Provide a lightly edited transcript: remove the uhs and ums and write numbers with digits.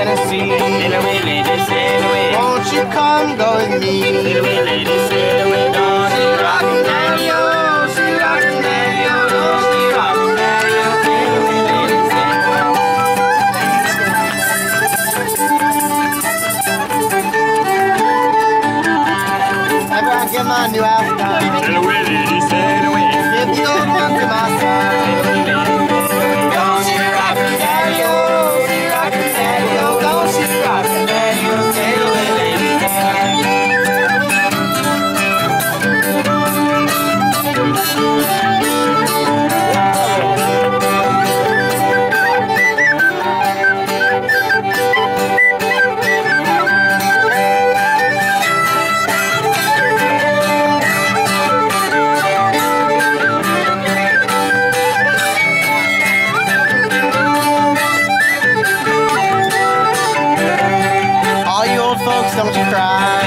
Tennessee. Sail away, lady, sail away. Won't you come go with me? Sail away, lady, sail away. Don't she rockin' daddy-o, she rockin' daddy-o, don't she rockin' daddy-o. Sail away, lady, sail away. I get my new outfit on. Sail away, lady, sail away. Get the old one to my side. Don't she rockin' daddy-o, she rockin' daddy-o, don't she rockin' daddy-o. Sail away, lady, sail away. All you old folks, don't you cry.